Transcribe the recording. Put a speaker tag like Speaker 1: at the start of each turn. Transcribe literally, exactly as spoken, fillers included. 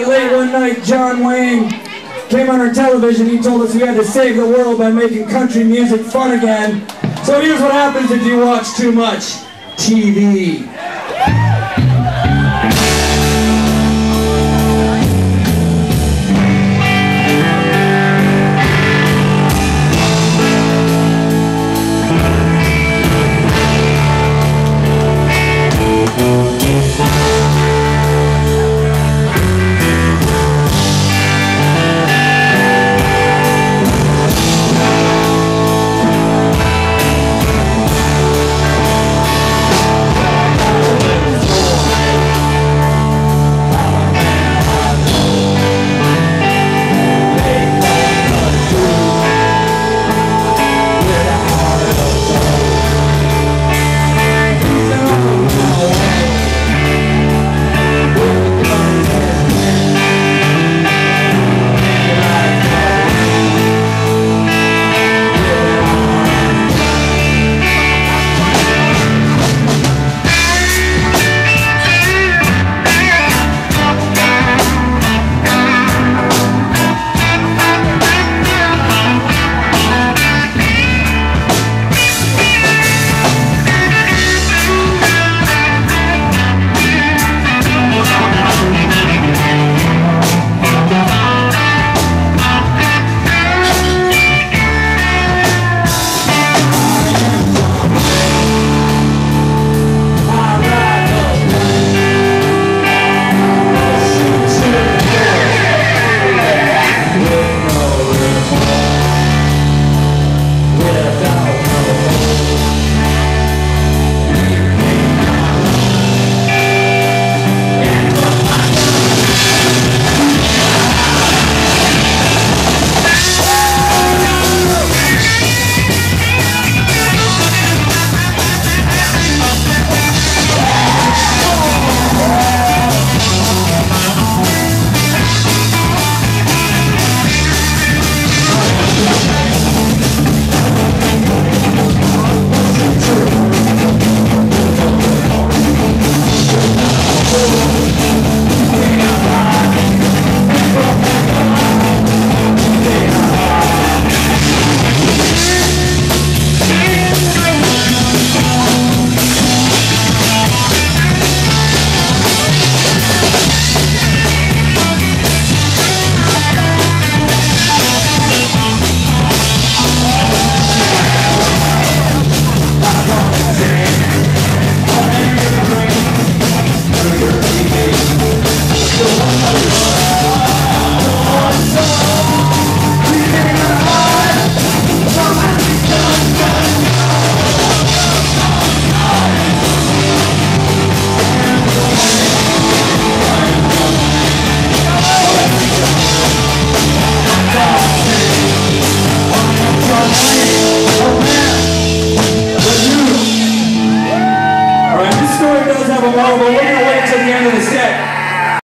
Speaker 1: Late one night, John Wayne came on our television. He told us we had to save the world by making country music fun again. So here's what happens if you watch too much T V. But we're going to wait until the end of the set.